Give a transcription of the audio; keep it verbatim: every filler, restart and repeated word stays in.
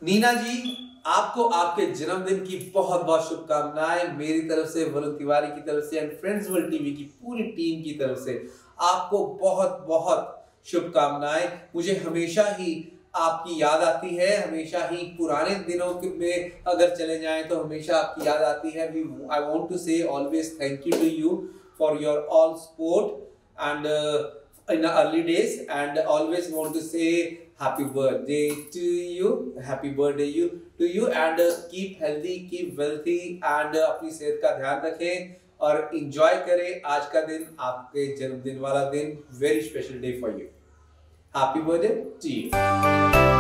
नीना जी, आपको आपके जन्मदिन की बहुत बहुत शुभकामनाएं मेरी तरफ से, वरुण तिवारी की तरफ से एंड फ्रेंड्स वर्ल्ड टीवी की पूरी टीम की तरफ से आपको बहुत बहुत शुभकामनाएं। मुझे हमेशा ही आपकी याद आती है, हमेशा ही पुराने दिनों में अगर चले जाएं तो हमेशा आपकी याद आती है। We I want to say always thank you to you for your all support and in the early days, and always want to say happy birthday to you, happy birthday you to you, and uh, keep healthy, keep wealthy, and uh, अपनी सेहत का ध्यान रखें और enjoy करें आज का दिन, आपके जन्मदिन वाला दिन। Very special day for you. Happy birthday to you.